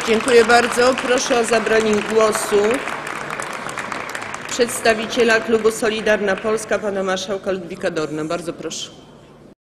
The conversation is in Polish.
Dziękuję bardzo. Proszę o zabranie głosu przedstawiciela klubu Solidarna Polska, pana marszałka Ludwika Dorna. Bardzo proszę.